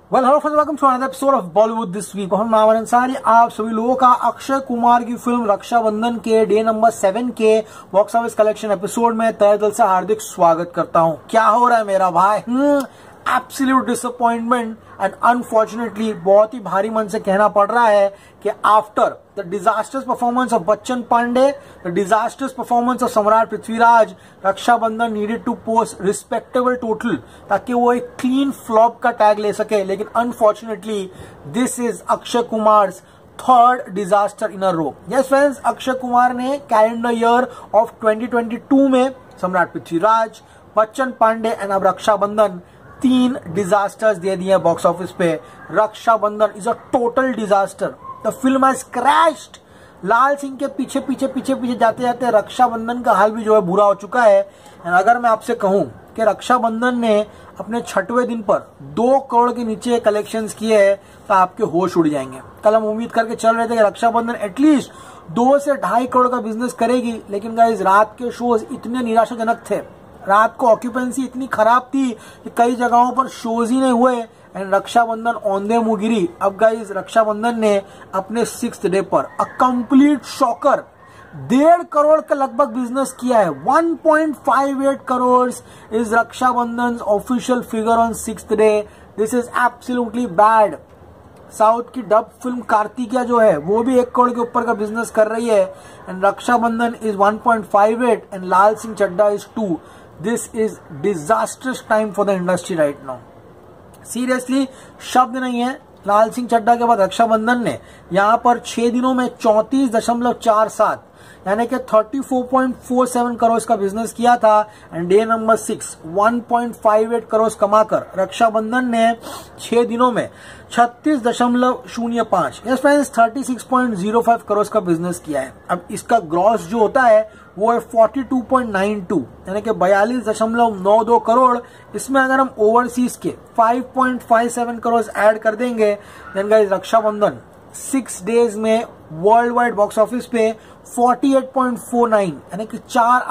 Well hello friends, welcome to another episode of Bollywood this week. हम नामन अंसारी आप सभी लोगों का अक्षय कुमार की फिल्म रक्षाबंधन के डे नंबर 7 के बॉक्स ऑफिस कलेक्शन एपिसोड में तहे दिल से हार्दिक स्वागत करता हूं। क्या हो रहा है मेरा भाई? एब्सोल्यूट डिसअपॉइंटमेंट एंड अनफॉर्चुनेटली बहुत ही भारी मन से कहना पड़ रहा है कि after the disasters performance of Bachchan Pandey, the disasters performance of Samrat Prithviraj, Rakshabandhan needed to post respectable total ताकि वो एक क्लीन फ्लॉप का टैग ले सके। लेकिन unfortunately this is Akshay Kumar third disaster in a row. Yes friends, Akshay Kumar ने कैलेंडर ईयर ऑफ 2022 में सम्राट पृथ्वीराज, बच्चन पांडे एंड अब रक्षाबंधन 3 डिजास्टर्स दे दिए बॉक्स ऑफिस पे। Rakshabandhan is a total disaster. The film has crashed. Lal Singh के पीछे पीछे पीछे पीछे जाते जाते रक्षाबंधन का हाल भी जो है बुरा हो चुका है। अगर मैं आपसे कहूं कि रक्षाबंधन ने अपने 6वें दिन पर 2 करोड़ के नीचे कलेक्शंस किए हैं तो आपके होश उड़ जाएंगे। कल हम उम्मीद करके चल रहे थे कि रक्षाबंधन एटलीस्ट 2 से 2.5 करोड़ का बिजनेस करेगी, लेकिन गाइस रात के शोज इतने निराशाजनक थे, रात को ऑक्यूपेंसी इतनी खराब थी कि कई जगहों पर शोज ही नहीं हुए एंड रक्षाबंधन औंधे मुंह गिरी। अब गाइस रक्षाबंधन ने अपने 6th डे पर अ कंप्लीट शॉकर 1.5 करोड़ का लगभग बिजनेस किया है। 1.58 crore is Rakshabandhan official figure on 6th day. This is absolutely bad. South की डब फिल्म कार्तिकिया जो है वो भी 1 करोड़ के ऊपर का बिजनेस कर रही है and Rakshabandhan is 1.58 and Lal Singh Chaddha is 2। This is disastrous time for the industry right now. Seriously, शब्द नहीं है। लाल सिंह चड्ढा के बाद रक्षाबंधन ने यहाँ पर 6 दिनों में 34.47 यानी कि 34.47 करोड़ का बिजनेस किया था एंड डे नंबर 6 1.58 करोड़ कमाकर रक्षाबंधन ने 6 दिनों में 36.05 यस फ्रेंड्स 36.05 करोड़ का बिजनेस किया है। अब इसका ग्रॉस जो होता है वो है 42.92 यानी कि 42.92 करोड़। इसमें अगर हम ओवरसीज के 5.57 करोड़ ऐड कर देंगे देन गाइस रक्षाबंधन 6 डेज में वर्ल्ड वाइड बॉक्स ऑफिस पे 48.49 यानी कि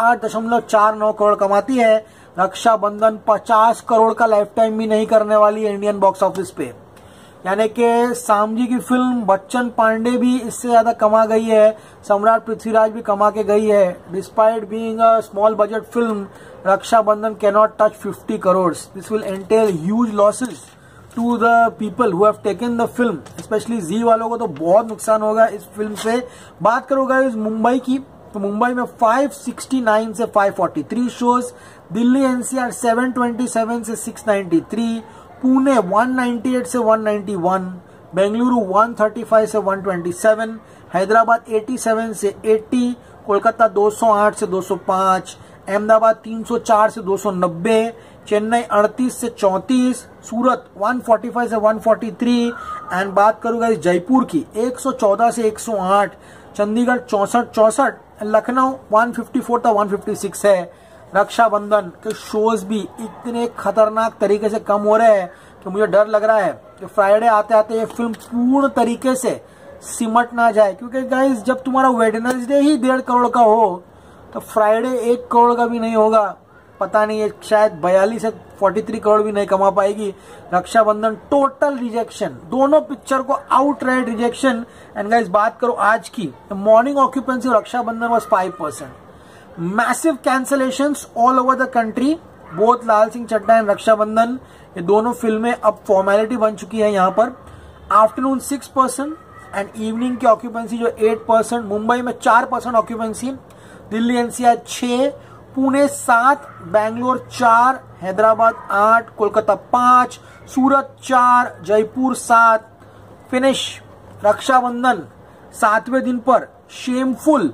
48.49 करोड़ कमाती है। रक्षाबंधन 50 करोड़ का लाइफ टाइम भी नहीं करने वाली है इंडियन बॉक्स ऑफिस पे, यानी कि सामजी की फिल्म बच्चन पांडे भी इससे ज्यादा कमा गई है, सम्राट पृथ्वीराज भी कमा के गई है। Despite being a small budget film, Rakshabandhan can not touch 50 crore. This will entail huge losses to the people who have taken the film, specially Zee वालों को तो बहुत नुकसान होगा इस फिल्म से। बात करूंगा इस मुंबई की, तो मुंबई में 569 से 543 शोज, दिल्ली एनसीआर 727 से 693, पुणे 198 से 191, बेंगलुरु 135 से 127, हैदराबाद 87 से 80, कोलकाता 208 से 205, अहमदाबाद 304 से 290, चेन्नई 38 से 34, सूरत 145 से 143 एंड बात करूंगा इस जयपुर की 114 से 108, चंडीगढ़ 64, लखनऊ 154 था 156 है। रक्षाबंधन के शोज भी इतने खतरनाक तरीके से कम हो रहे हैं कि मुझे डर लग रहा है कि फ्राइडे आते आते ये फिल्म पूर्ण तरीके से सिमट ना जाए, क्योंकि गाइस जब तुम्हारा वेडनेसडे ही 1.5 करोड़ का हो तो फ्राइडे 1 करोड़ का भी नहीं होगा। पता नहीं है, शायद 42 से 43 करोड़ भी नहीं कमा पाएगी। रक्षाबंधन टोटल रिजेक्शन, दोनों पिक्चर को आउटराइट रिजेक्शन। एंड गाइस बात करो आज की, morning occupancy Rakshabandhan was 5%। Massive cancellations all over the country. Both Lal Singh Chaddha and Rakshabandhan ये दोनों फिल्में अब फॉर्मेलिटी बन चुकी है यहाँ पर। आफ्टरनून 6% एंड इवनिंग की ऑक्यूपेंसी जो 8%। मुंबई में 4% occupancy, Delhi NCR 6, Pune 7, Bangalore 4, Hyderabad 8, Kolkata 5, Surat 4, Jaipur 7। Finish Rakshabandhan 7वें दिन पर शेमफुल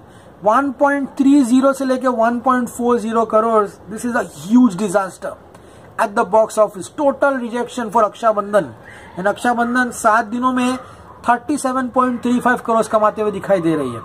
1.30 से लेके 1.40 crore. This is a huge disaster at the box office. Total rejection for Rakshabandhan. Rakshabandhan 7 दिनों में 37.35 करोड़ कमाते हुए दिखाई दे रही है।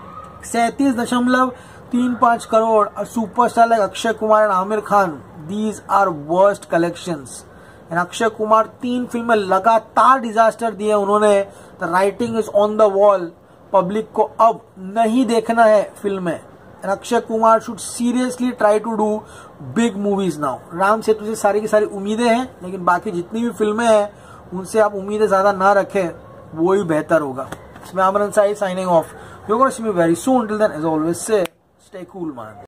37.35 करोड़। और superstar like Akshay Kumar and Aamir Khan, these are worst collections. Akshay Kumar 3 फिल्में लगातार डिजास्टर दिए उन्होंने। The writing is on the wall. Public को अब नहीं देखना है फिल्में। Akshay Kumar should seriously try to do big movies now. Ram Setu से सारी की सारी उम्मीदें हैं, लेकिन बाकी जितनी भी फिल्में हैं उनसे आप उम्मीदें ज्यादा ना रखें, वो ही बेहतर होगा। मैं आमरन साई signing off. You're going to see me very soon. Till then, as always, say, stay cool, man.